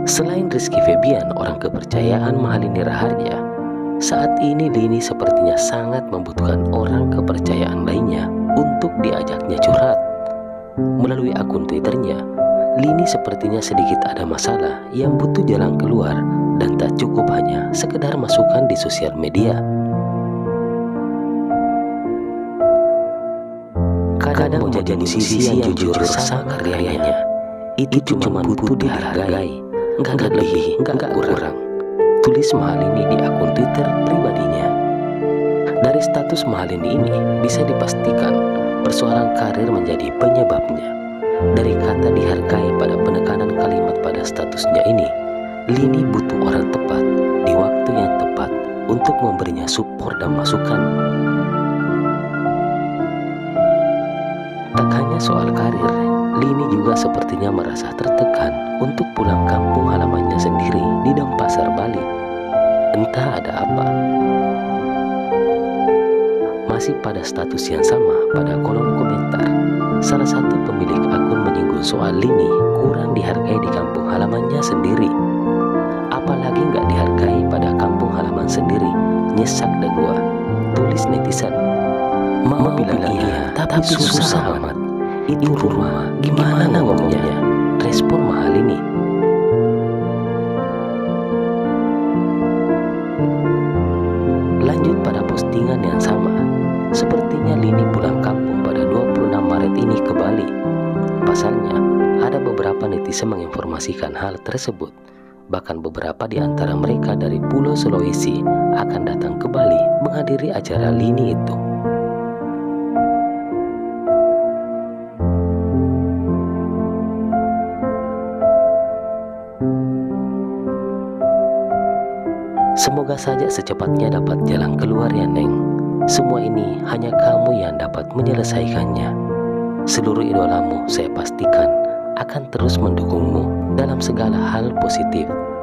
Selain Rizky Febian, orang kepercayaan Mahalini Raharja, saat ini Lini sepertinya sangat membutuhkan orang kepercayaan lainnya untuk diajaknya curhat. Melalui akun Twitternya, Lini sepertinya sedikit ada masalah yang butuh jalan keluar dan tak cukup hanya sekedar masukan di sosial media. Kadang mau jadi musisi yang jujur sama karyanya, itu cuma butuh dihargai, nggak lebih, nggak kurang. Tulis Mahalini di akun Twitter pribadinya. Dari status Mahalini ini bisa dipastikan persoalan karir menjadi penyebabnya. Dari kata dihargai pada penekanan kalimat pada statusnya ini, Lini butuh orang tepat di waktu yang tepat untuk memberinya support dan masukan. Tak hanya soal karir, Lini juga sepertinya merasa tertekan untuk pulang kampung halamannya sendiri di Denpasar, Bali. Entah ada apa. Masih pada status yang sama pada kolom komentar, salah satu pemilik akun menyinggung soal Lini kurang dihargai di kampung halamannya sendiri. Apalagi nggak dihargai pada kampung halaman sendiri, nyesak dah gua, tulis netizen. Mau bilang iya, tapi susah amat. Itu rumah, gimana ngomongnya? Respon Mahalini. Lanjut pada postingan yang sama, sepertinya Lini pulang kampung pada 26 Maret ini ke Bali. Pasalnya, ada beberapa netizen menginformasikan hal tersebut. Bahkan beberapa di antara mereka dari Pulau Sulawesi akan datang ke Bali menghadiri acara Lini itu. Semoga saja secepatnya dapat jalan keluar ya Neng. Semua ini hanya kamu yang dapat menyelesaikannya. Seluruh idolamu saya pastikan akan terus mendukungmu dalam segala hal positif.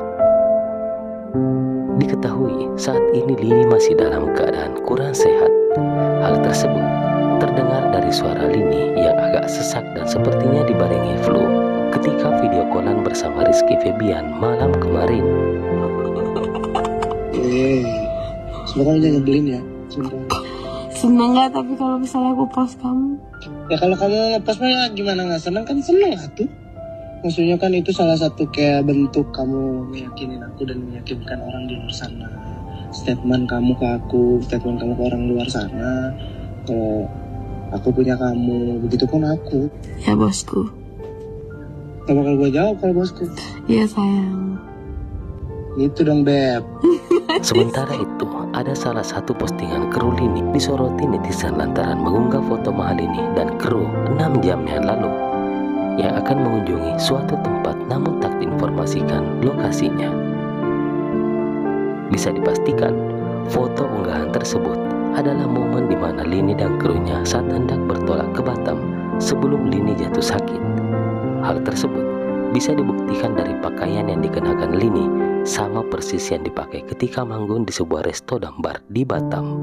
Diketahui saat ini Lini masih dalam keadaan kurang sehat. Hal tersebut terdengar dari suara Lini yang agak sesak dan sepertinya dibarengi flu ketika video callan bersama Rizky Febian malam kemarin. Semoga jangan nyebelin ya. Sumpah. Seneng gak tapi kalau misalnya aku post kamu? Ya kalau kamu ngepost mah gimana nggak seneng, kan seneng lah tuh. Maksudnya kan itu salah satu kayak bentuk kamu meyakinin aku dan meyakinkan orang di luar sana. Statement kamu ke aku, statement kamu ke orang luar sana. Kalau aku punya kamu, begitupun aku. Ya bosku. Gak bakal gue jawab kalau bosku. Iya sayang. Gitu dong Beb. Sementara itu, ada salah satu postingan kru Lini disoroti netizen lantaran mengunggah foto Mahalini dan kru 6 jam yang lalu yang akan mengunjungi suatu tempat namun tak diinformasikan lokasinya. Bisa dipastikan, foto unggahan tersebut adalah momen di mana Lini dan krunya saat hendak bertolak ke Batam sebelum Lini jatuh sakit. Hal tersebut bisa dibuktikan dari pakaian yang dikenakan Lini sama persis yang dipakai ketika manggung di sebuah resto dan bar di Batam.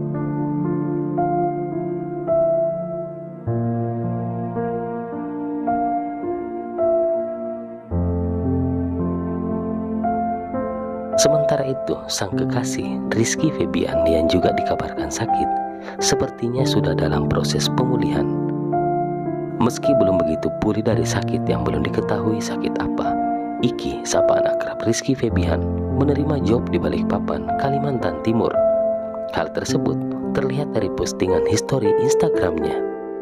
Sementara itu, sang kekasih Rizky Febian yang juga dikabarkan sakit, sepertinya sudah dalam proses pemulihan. Meski belum begitu pulih dari sakit yang belum diketahui sakit apa, Iki, sapaan akrab Rizky Febian, menerima job di Balikpapan, Kalimantan Timur. Hal tersebut terlihat dari postingan histori Instagramnya.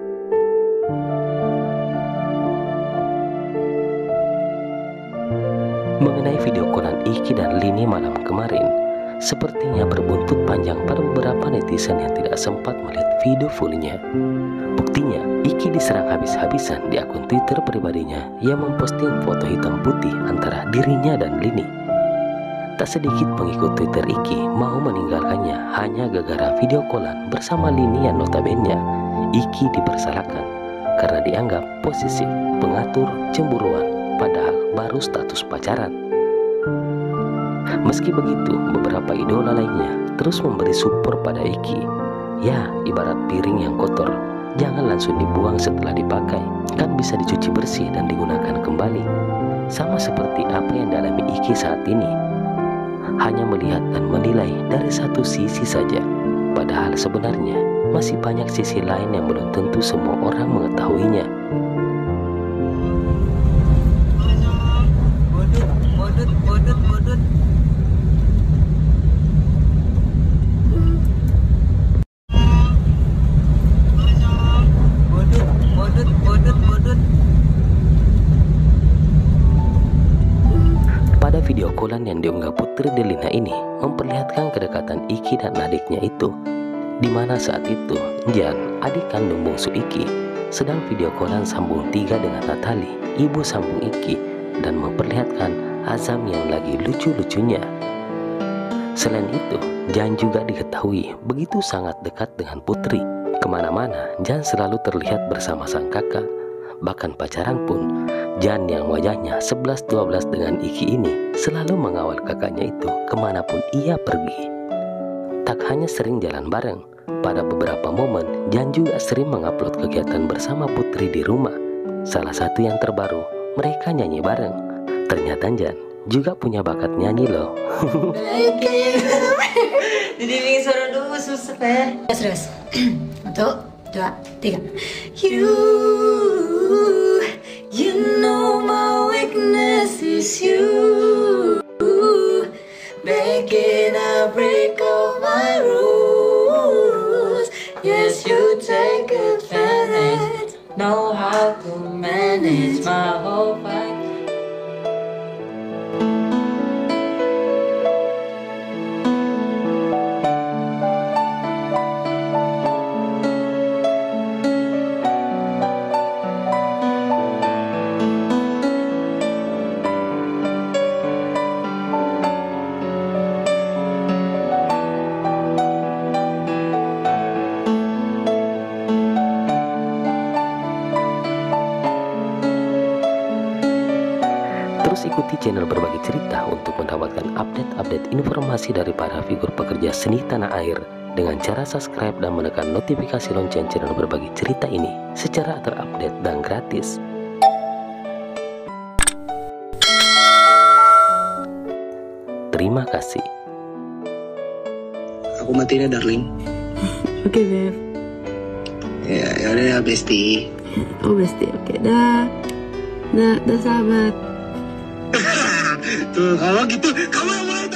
Mengenai video callan Iki dan Lini malam kemarin, sepertinya berbuntut panjang pada beberapa netizen yang tidak sempat melihat video fullnya. Buktinya, Iki diserang habis-habisan di akun Twitter pribadinya yang memposting foto hitam putih antara dirinya dan Lini. Tak sedikit pengikut Twitter Iki mau meninggalkannya hanya gara-gara video callan bersama Lini yang notabene Iki dipersalahkan karena dianggap posesif, pengatur, cemburuan, padahal baru status pacaran. Meski begitu, beberapa idola lainnya terus memberi support pada Iki. Ya, ibarat piring yang kotor, jangan langsung dibuang setelah dipakai, kan bisa dicuci bersih dan digunakan kembali. sama seperti apa yang dialami Iki saat ini. Hanya melihat dan menilai dari satu sisi saja, padahal sebenarnya masih banyak sisi lain yang belum tentu semua orang mengetahuinya. Bodut. Pada video callan yang diunggah Putri Delina ini memperlihatkan kedekatan Iki dan adiknya itu, di mana saat itu Jan, adik kandung bungsu Iki, sedang video callan sambung 3 dengan Natali, ibu sambung Iki, dan memperlihatkan Azam yang lagi lucu-lucunya. Selain itu, Jan juga diketahui begitu sangat dekat dengan Putri. Kemana-mana, Jan selalu terlihat bersama sang kakak. Bahkan pacaran pun, Jan yang wajahnya 11-12 dengan Iki ini selalu mengawal kakaknya itu kemanapun ia pergi. Tak hanya sering jalan bareng, pada beberapa momen Jan juga sering mengupload kegiatan bersama Putri di rumah. Salah satu yang terbaru, mereka nyanyi bareng. Ternyata Jan juga punya bakat nyanyi loh. Didiringin suara dulu susah ya. Serius. 1, 2, 3. You know my weakness is you. Making a break of my rules. Yes, you take advantage. Know how to manage my whole life. Terus ikuti channel Berbagi Cerita untuk mendapatkan update-update informasi dari para figur pekerja seni tanah air dengan cara subscribe dan menekan notifikasi lonceng channel Berbagi Cerita ini secara terupdate dan gratis. Terima kasih. Aku matiin ya, darling. Oke, Beb. Ya udah ya, bestie. Oh, Besti. Oke, dah. Dah, sahabat. Tuh, kalau gitu, kamu yang mulai